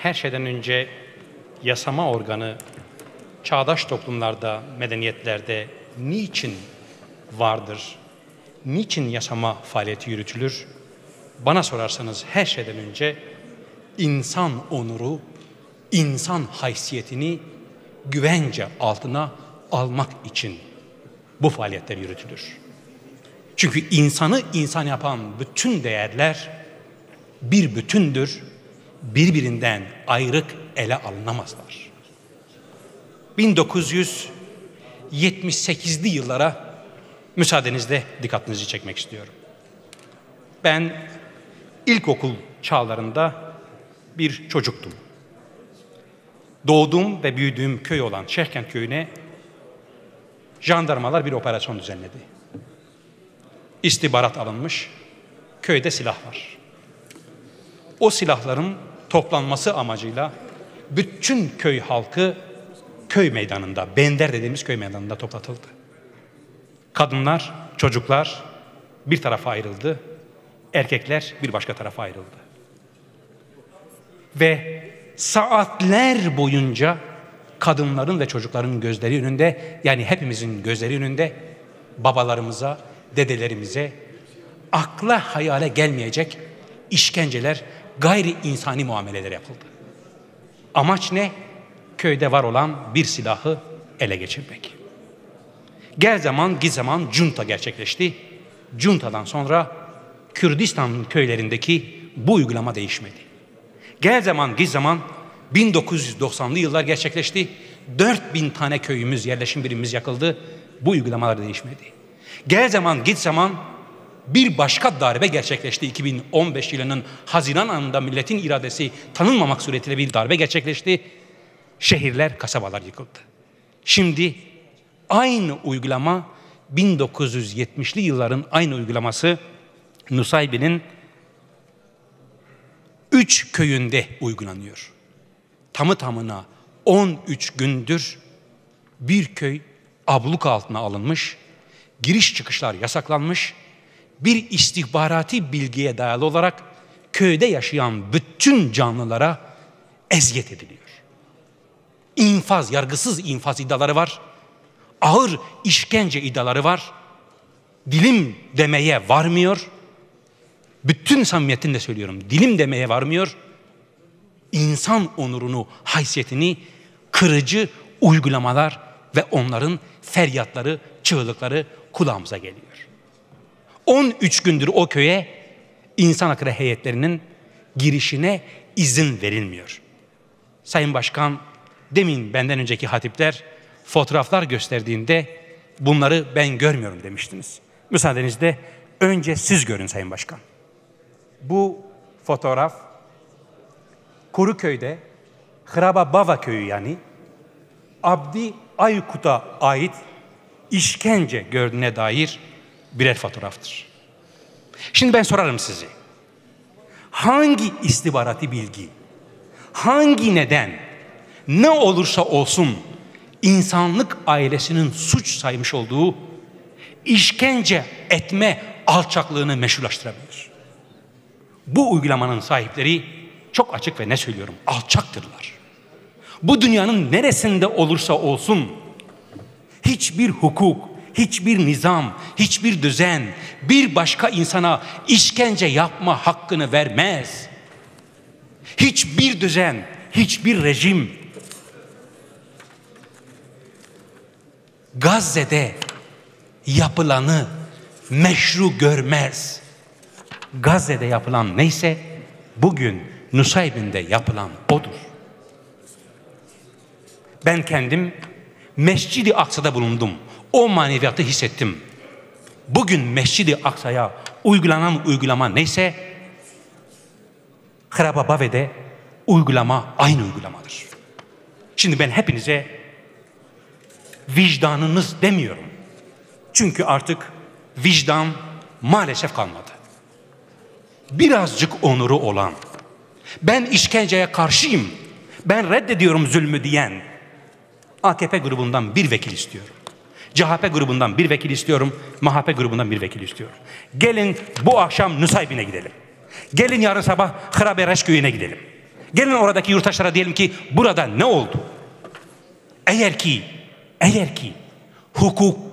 her şeyden önce yasama organı çağdaş toplumlarda, medeniyetlerde niçin vardır? Niçin yasama faaliyeti yürütülür? Bana sorarsanız her şeyden önce insan onuru, insan haysiyetini güvence altına almak için bu faaliyetler yürütülür. Çünkü insanı insan yapan bütün değerler bir bütündür, birbirinden ayrık ele alınamazlar. 1978'li yıllara müsaadenizle dikkatinizi çekmek istiyorum. Ben ilkokul çağlarında bir çocuktum. Doğduğum ve büyüdüğüm köy olan Şehkent köyüne jandarmalar bir operasyon düzenledi. İstihbarat alınmış, köyde silah var. O silahların toplanması amacıyla bütün köy halkı köy meydanında, Bender dediğimiz köy meydanında toplatıldı. Kadınlar, çocuklar bir tarafa ayrıldı, erkekler bir başka tarafa ayrıldı. Ve saatler boyunca kadınların ve çocukların gözleri önünde, yani hepimizin gözleri önünde babalarımıza, dedelerimize akla hayale gelmeyecek işkenceler, gayri insani muameleler yapıldı. Amaç ne? Köyde var olan bir silahı ele geçirmek. Gel zaman git zaman junta gerçekleşti. Juntadan sonra Kürdistan köylerindeki bu uygulama değişmedi. Gel zaman git zaman 1990'lı yıllar gerçekleşti. 4000 tane köyümüz, yerleşim birimimiz yakıldı. Bu uygulamalar değişmedi. Gel zaman git zaman bir başka darbe gerçekleşti. 2015 yılının Haziran ayında milletin iradesi tanınmamak suretiyle bir darbe gerçekleşti. Şehirler, kasabalar yıkıldı. Şimdi aynı uygulama 1970'li yılların aynı uygulaması Nusaybin'in 3 köyünde uygulanıyor. Tamı tamına 13 gündür bir köy abluk altına alınmış, giriş çıkışlar yasaklanmış, bir istihbarati bilgiye dayalı olarak köyde yaşayan bütün canlılara eziyet ediliyor. İnfaz, yargısız infaz iddiaları var. Ağır işkence iddiaları var. Dilim demeye varmıyor. Bütün samimiyetimle söylüyorum. Dilim demeye varmıyor. İnsan onurunu, haysiyetini kırıcı uygulamalar ve onların feryatları, çığlıkları kulağımıza geliyor. 13 gündür o köye insan hakları heyetlerinin girişine izin verilmiyor. Sayın Başkan, demin benden önceki hatipler fotoğraflar gösterdiğinde bunları ben görmüyorum demiştiniz. Müsaadenizle önce siz görün Sayın Başkan. Bu fotoğraf Kuruköy'de Hrababava köyü yani Abdi Aykut'a ait işkence gördüğüne dair birer fotoğraftır. Şimdi ben sorarım sizi. Hangi istihbarati bilgi, hangi neden, ne olursa olsun insanlık ailesinin suç saymış olduğu işkence etme alçaklığını meşrulaştırabilir? Bu uygulamanın sahipleri çok açık ve ne söylüyorum, alçaktırlar. Bu dünyanın neresinde olursa olsun hiçbir hukuk, hiçbir nizam, hiçbir düzen bir başka insana işkence yapma hakkını vermez. Hiçbir düzen, hiçbir rejim Gazze'de yapılanı meşru görmez. Gazze'de yapılan neyse bugün Nusaybin'de yapılan odur. Ben kendim Mescid-i Aksa'da bulundum. O maneviyatı hissettim. Bugün Mescid-i Aksa'ya uygulanan uygulama neyse Hrababava'da uygulama aynı uygulamadır. Şimdi ben hepinize vicdanınız demiyorum. Çünkü artık vicdan maalesef kalmadı. Birazcık onuru olan, ben işkenceye karşıyım, ben reddediyorum zulmü diyen AKP grubundan bir vekil istiyorum. CHP grubundan bir vekil istiyorum, MHP grubundan bir vekil istiyorum. Gelin bu akşam Nusaybin'e gidelim. Gelin yarın sabah Hrabereş köyüne gidelim. Gelin oradaki yurttaşlara diyelim ki burada ne oldu? Eğer ki hukuk